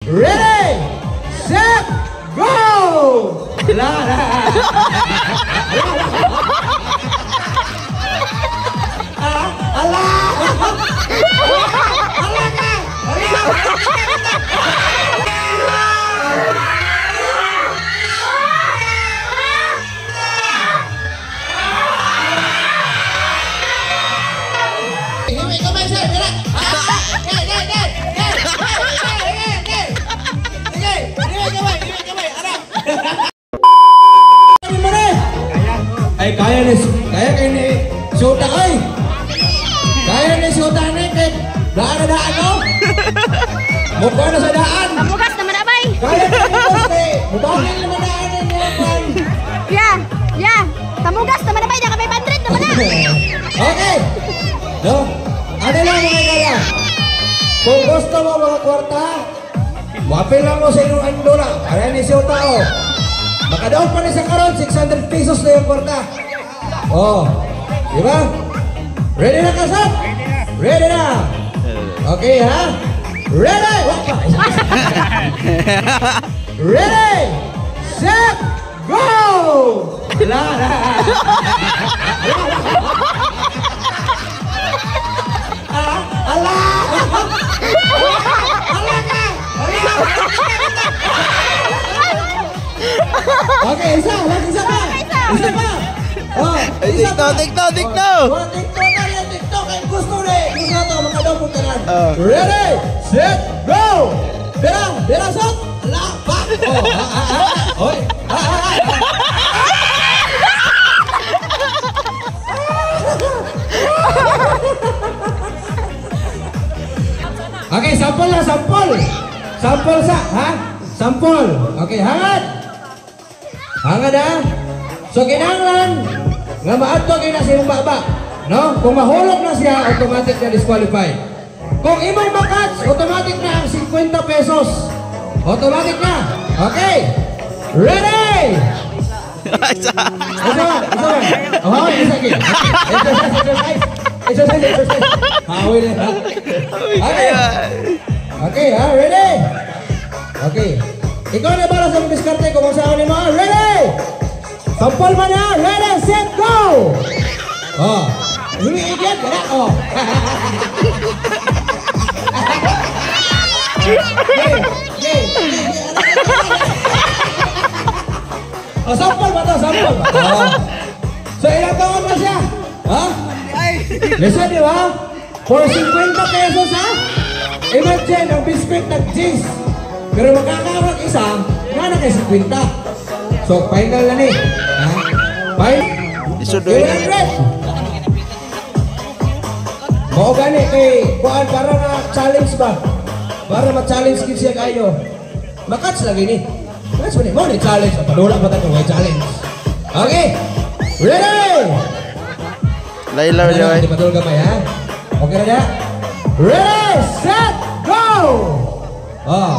Ready, set, go! Ala! Ala! Ay kaya ni Suta ay. Kaya ni Suta ni kay daan no. Mukha na sa daan. Pamugas naman abay. Kaya ni poste. Mudahil naman daan ni pan. Ya. Pamugas naman abay na kami 100 naman na. Okay. No. Ano lang mga kaya? Kung gusto mo mga kwarta, mapil lang mo sa inyong andola. Kaya ni Suta oh. Makadaon pa ni sa karon 600 pesos na yung kwarta. Oh, di ba? Ready na kasat? Ready na. Okay ha? Ready? Ready, set, go! Ala! Ala! Okay, isa pa. Oh, isa pa. TikTok. TikTok na yan, TikTok. Ay gusto rin. Gusto na ito, makadaw po tanan. Ready, set, go! Berang, sot. Ala, back. Oh, oy. Okay, sampol na, sampol. Sampol sa, ha? Sampol. Okay, hangad ha? So kinahanglan nga maadto kay na siyang baba, no? Kung mahulog na siya, automatic na disqualified. Kung imong makats, automatic na ang 50 pesos. Automatic na. Okay. Ready? Isa. Oh, isa lagi. Exercise. Hawil na. Okay, ha? Ready? Okay. Ikaw na para sa diskarte kung saan ni mo. Ready? Sampol mo na. Ready, set, go! Oh. Humiigyan ka na. Oh. Okay. Oh, sampol ba ito? Sampol. Oh. So, ilang taon na siya? Ha? Listen, di ba? For 50 pesos, ha? Imagine, ang biscuit nag-cheese. Pero magkakaroon isa, nga na kay 50. So, final na ni. Ha? Final? 200. Mao gani kay kuan para na challenge ba? Para ma-challenge kin siya kayo. Makats lagi ni. Makats ba ni? Mo ni challenge. Padula ba tayo may challenge? Okay. Ready? Laylaw niya ay. Padul gamay ha. Okay na dia? Ready, set, go! Oh.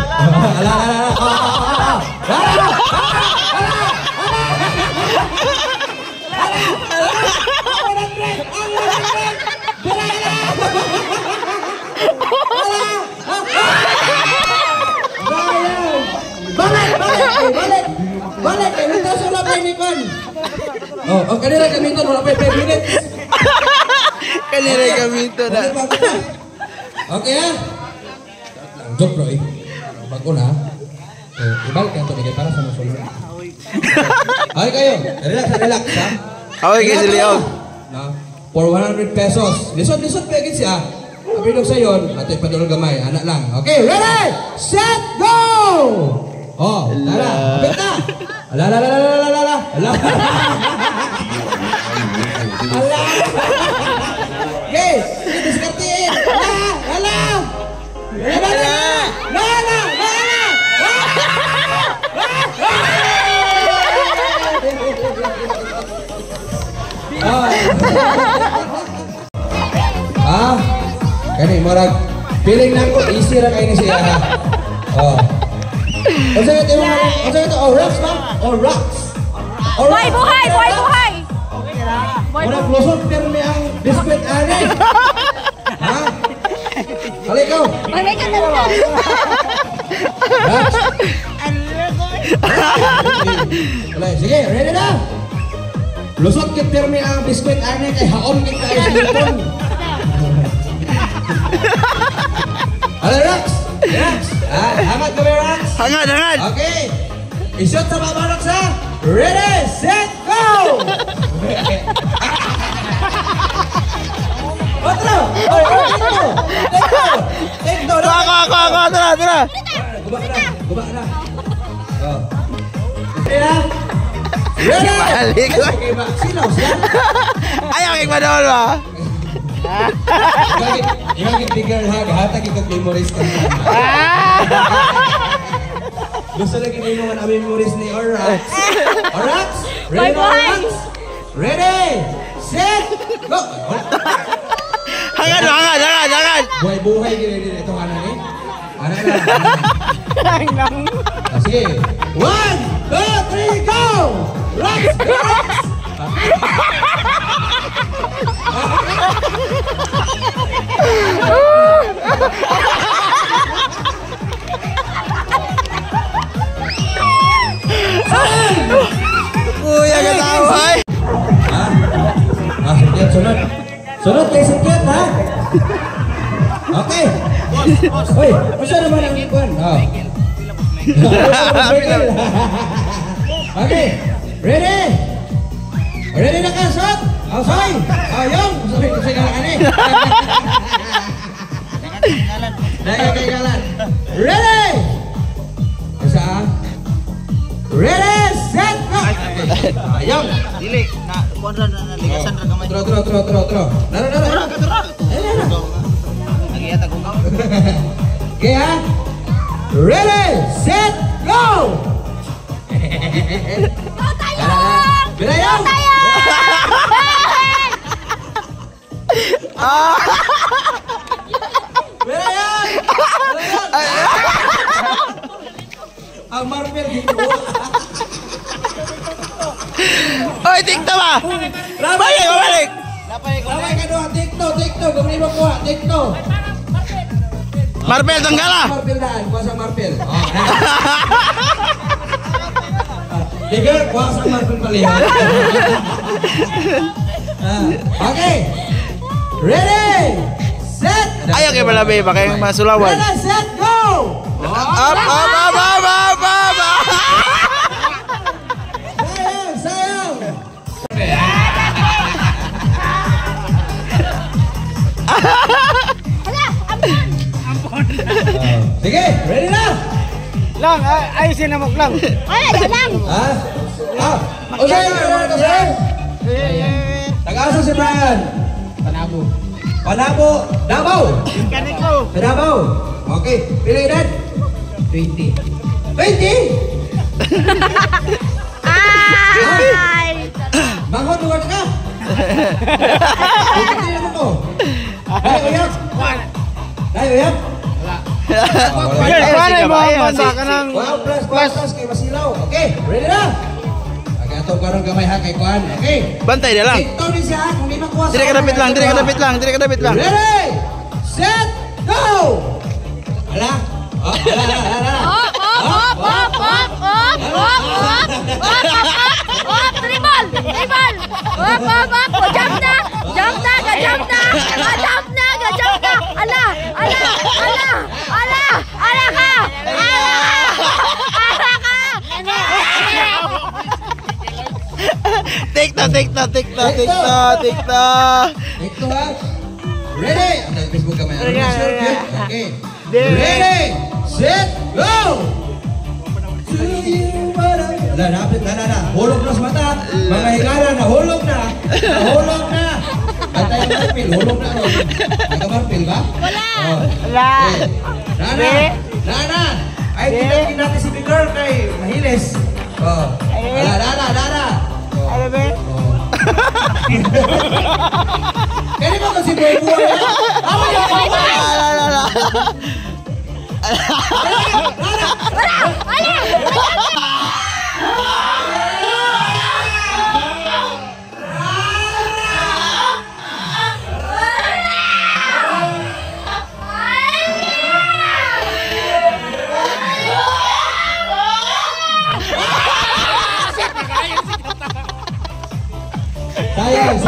Balik, minta sulat ini kan. Oh, kanila kami ito, wala pa 5 minutes. Kanila kami ito na. Okay ha? Joke bro eh. Bago na. Ibalik ka ito bigay para sa musulman. Okay kayo, relax ha? Okay kayo si Leon. For 100 pesos. Lisod pegit siya. Kapilog sa yun, ato ipadulog gamay. Anak lang. Okay, ready, set, go! Oh, lala, kapit na. Ala. Okay, diskartiin. Ala. Kani murag feeling lang ko easy ra kay ni siya. Oh. Unsa ito? Oh, rocks ba? Oh, rocks. Buhay! Murag lusot pero may ang biscuit ani. Ha? Halika. May ka na. Sige, ready na? Lusot kit pirmi ang biskwit ane kay haon kit kayo sa lipon. Hello, Rax! Rax! Hangat kami, Rax! Hangad, hangad. Okay! Isot sa baba, Rax, ha? Ready, set, go! Otro! Oy, Tekto! Tekto! Ako. Tara. Guba na. Oh. Ready na? Ready! Balik. Okay ba? Silaw siya? Ayaw kay Manol ba? Yung tigger hag, hatag ikag memories ka na. Gusto lagi na yung mga memories ni Orax. Orax? Ready na, Orax? Ready! Set! Go! Hangad. Buhay-buhay gini ito ano ni? Ano na? Sige. 1, 2, 3, go! Rax! Rax! Kuya katawa. Sakit, sunod. Sunod kay sakit, ha? Okay. Uy, masa naman ang ikuan? Oh. Okay. Ready? Ready na ka, Sot? Soy! Ayong! Soy, kasi galangan eh. Kay galan. Ready! Isa. Ready, set, go! Ayong! Dili na kuan ra na ligasan ra kamay. Tro. Nara. Nagiyata ko ka. Okay, ha? Ready, set, go! Go tayo! Bilayong! Go tayo! Bilayong! Ang marvel dito. Oy, tikta ba? Balik. Lamay ka doon, tikto. Gawin mo kuha, tikto. Marvel tanggala. Marvel daan, kuha sa marvel. Tigger, kuha sa marvel pali. Okay. Ready, set. Ayaw kay Malabi ba kay masulawan. Ready, set, go! Up. Sayang! Hala, ampon! Sige, ready na? Lang, ayusin na mo lang. Ay, lang! Ha? Usay! Taga-asa si Brian? Panabo, Davao! Kaniko. Sa Davao? Okay, pila edad? 20. 20? Ay! Bangon, lugar ka! Hindi naman ko. Dahil uyak? Dahil uyak? Kuan mo basa ka ng Wow, plus kay Masilaw. Okay, ready na? Agatong karong gamay ha kay Kuan. Okay. Bantay na lang. Ito din siya, kung di makuha Dire ka dapit lang. Ready, set, go! Ala? Ala. Tribal! Jump na! Ala ka! Tikta. Ito ha. Ready? Ang Facebook kamay. Okay. Ready, set, go! Lapit na. Hulog na sa mata. Mga higala na hulog na. At tayo marpil, hulog na. Naka-marpil ba? Wala! Wala. Nana! Ay, tinagin natin si Big Girl kay Mahiles. Nana! Ano ba? Kaya mo kasi buhay-buhay ha? Sayang.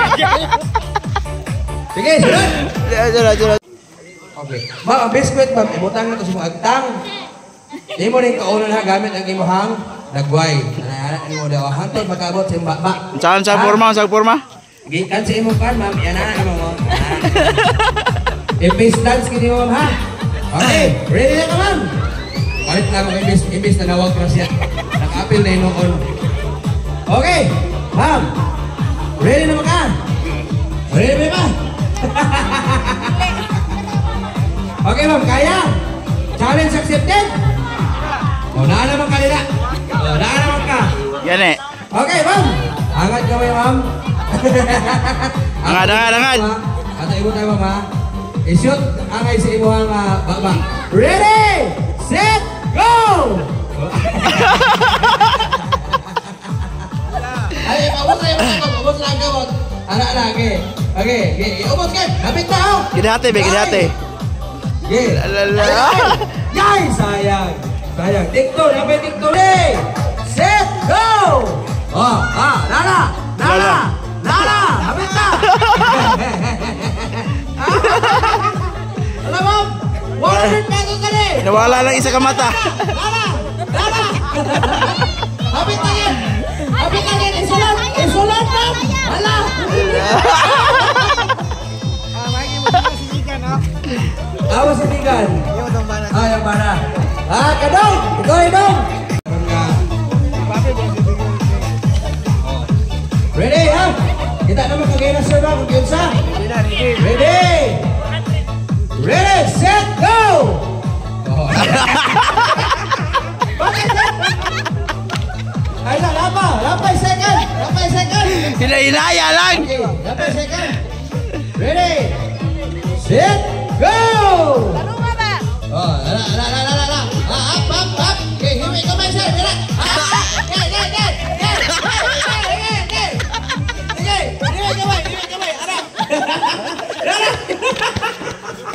Sige, sunod. Sunod. Okay. Ma'am, ang biskwit, ma'am, imutang na ito sa mga agtang. Di mo rin kaunan ha, gamit ang imuhang nagway. Ano mo daw, hantod magkabot sa imba. Saan sa forma? Sa forma? Gikan sa imong kan, ma'am. Yan na mo. Imbis dance kini mo, ma'am, ha? Okay, ready na ka, ma'am? Palit na ako imbis na nawag ko siya. Naka-appeal na inoon. Okay, ma'am. Ready na ka? Ready ba? Okay, ma'am, kaya? Challenge accepted? O, naan naman ka nila. O, naan naman ka. Yan eh. Okay, ma'am. Angat kamay, ma'am. Angad. Ato ibo tayo, ma'am, ha? I-shoot angay sa imuhang baba. Ready, set, go! Ay, ubos lang ka. Ala, okay. Okay, ubos ka. Lapit na, ho. Gidihati, be, gidihati. Okay. Lalala. Guys, sayang. Tiktok, lapit tiktok. Ready, set, go! Oh, Lala. Lapit na. Alam mo, 100 pesos ka rin. Nawala lang isa ka mata. Lala. Lapit na yan. Isulat na. Hala. Magi mo dito si Ika, no? Awas sa tigan. Yung itong bana. Yung para. Kadong. Ikaw. Papi, mo si Ika. Ready, ha? Kita naman kagaya na sir, kung yun sa. Ready, set, go! Ay na, lapay second. Hinaya lang. Okay, lapay second. Ready, set, go! Tarunga ba? Oh, la. Up. Okay, himik kamay sir. Dila. Himik kamay. Arap.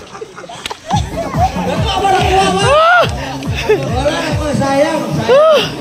Wala ako, sayang.